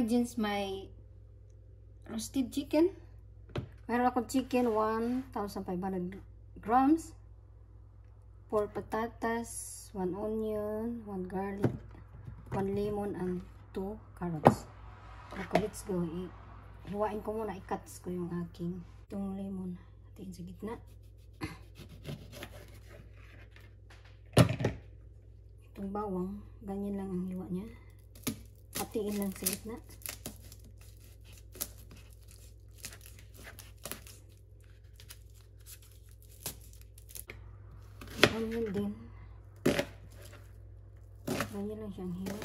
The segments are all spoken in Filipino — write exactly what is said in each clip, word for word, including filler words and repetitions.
ingredients, may roasted chicken. Meron akong chicken, one thousand five hundred grams. four patatas, one onion, one garlic, one lemon, and two carrots. Okay, let's go. I hiwain ko muna, i-cuts ko yung aking itong lemon. Hatiin sa gitna. Itong bawang, ganyan lang ang hiwa niya. Hatiin lang sa gitna. Onion din. Ganyan lang siyang hiwa.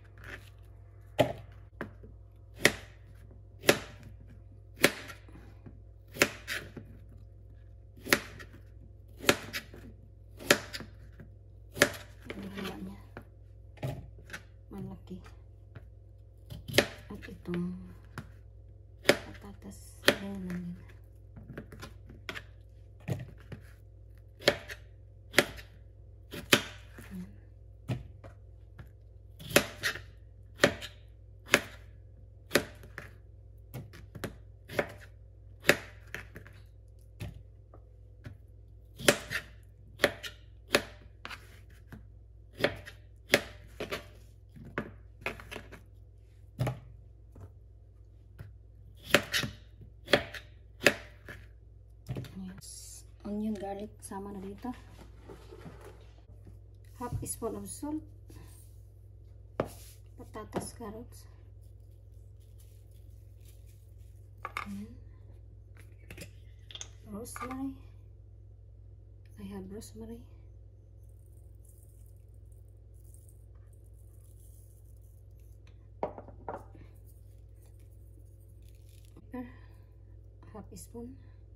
Hiwa niya. Malaki. At itong patatas. Ganyan lang din. Onion, garlic, sama na dito. Half spoon of salt. Patatas, carrots. Ayan. Rosemary. I have rosemary. Pepper. Half spoon.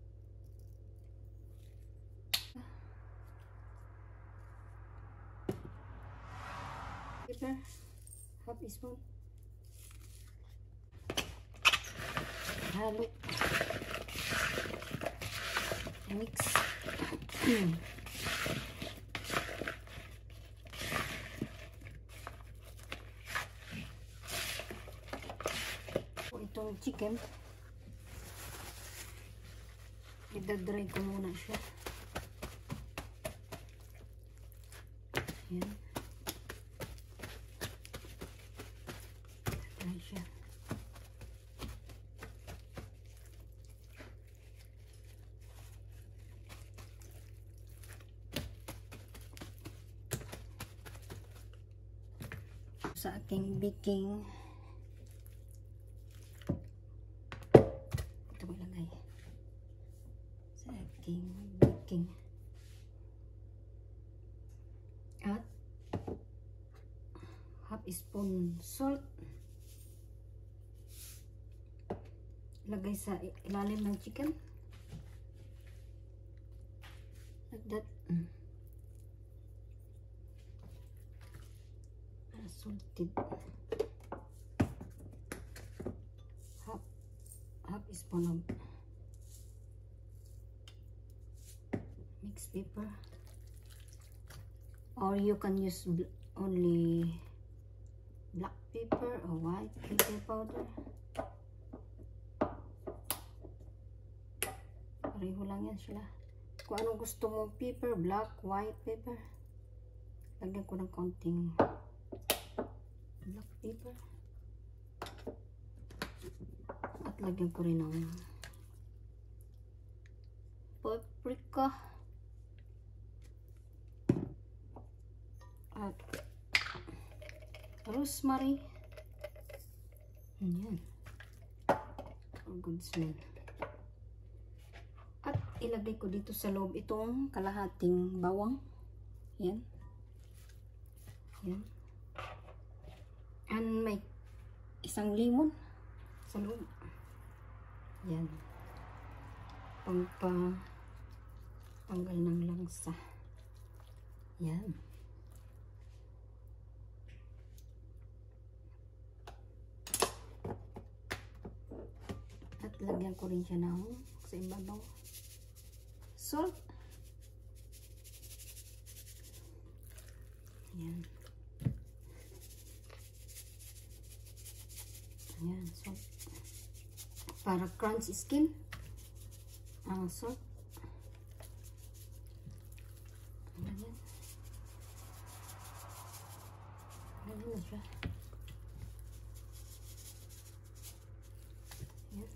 Pepper, half spoon. Halo. Mix. Itong chicken, idadry ko muna siya. Ayan. Dry siya. Sa aking baking, ito ilagay sa aking baking at half spoon salt, ilagay sa ilalim ng chicken like that. mm. Salted. Half, half spoon of mixed pepper, or you can use only black pepper or white pepper powder. Pareho lang yan sila. Kung anong gusto mo pepper, black, white pepper, lagyan ko ng konting black pepper at lagyan ko rin ng paprika at rosemary. Ayan, for good smell. At ilagay ko dito sa loob itong kalahating bawang. Ayan. Ayan. And may isang lemon sa loob. Yan. Pampa tanggal ng langsa. Yan. At lagyan ko rin siya ng sa ibabaw salt. Yan. Ayan. para crunch skin. Ah, salt. Ganyan. Ganyan na siya. Yan.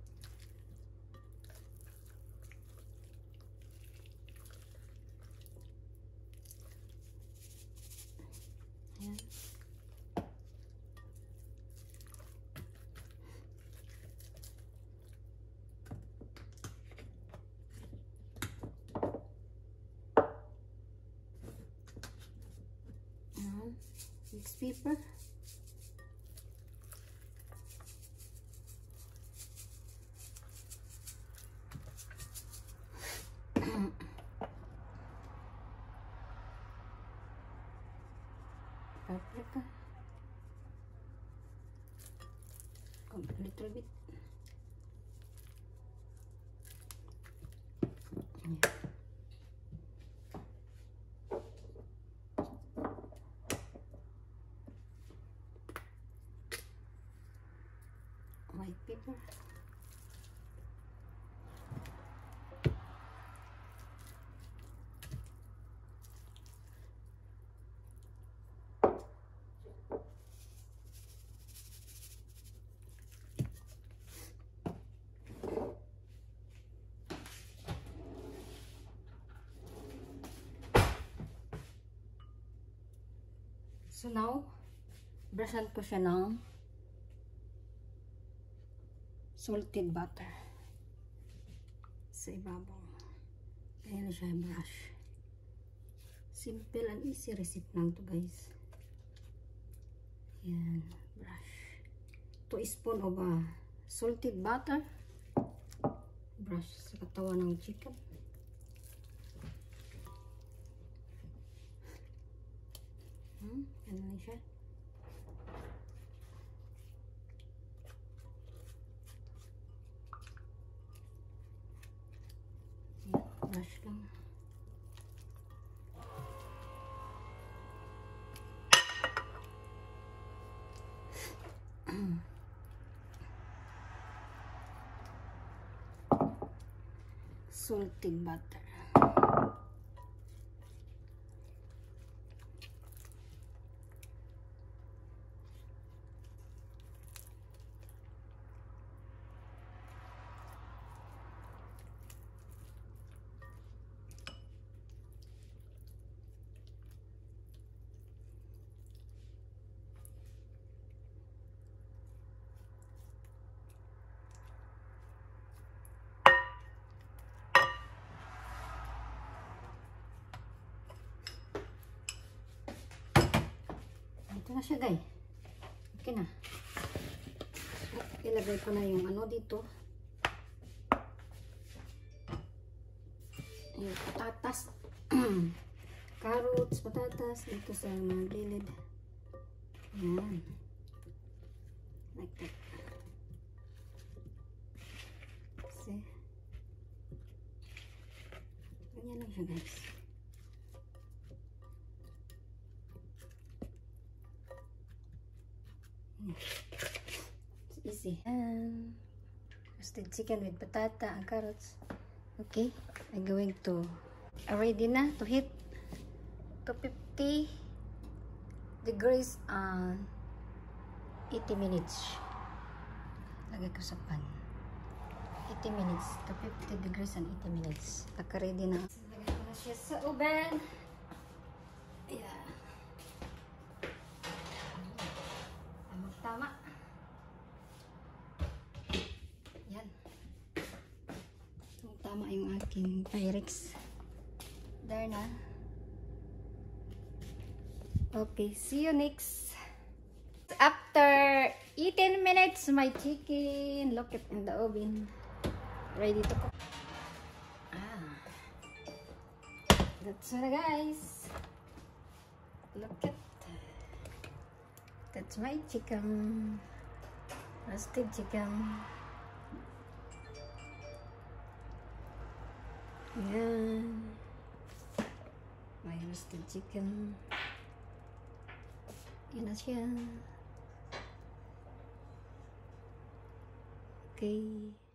Yan. Mixed paper. Paprika. A little bit. Yeah. White pepper. So now, brushan ko siya ng salted butter sa ibabaw. Kaya na siya brush. Simple and easy recipe lang to, guys. Yan, brush. two spoon of uh, salted butter. Brush sa katawan ng chicken. Hmm, ano na siya. Yan, brush lang. Salted butter. Ito na siya, guys. Okay na. Ilagay ko na yung ano dito. Yung patatas. Carrots, patatas. Dito sa mga gilid. Yan. Like that. See? Ganyan lang siya, guys. It's easy. And roasted chicken with patata and carrots. Okay, I'm going to ready na to heat to fifty degrees and eighty minutes. Lagay ko sa pan. eighty minutes to fifty degrees and eighty minutes. Naka-ready na. Lagay ko na siya sa oven. Yeah. Tama. Yan. Tama yung aking Pyrex. There na. Okay, see you next. After eighteen minutes, my chicken. Look it in the oven. Ready to cook. Ah. That's it, guys. Look at. That's my chicken. Roasted chicken. Yan. My roasted chicken. Yan na siya. Okay.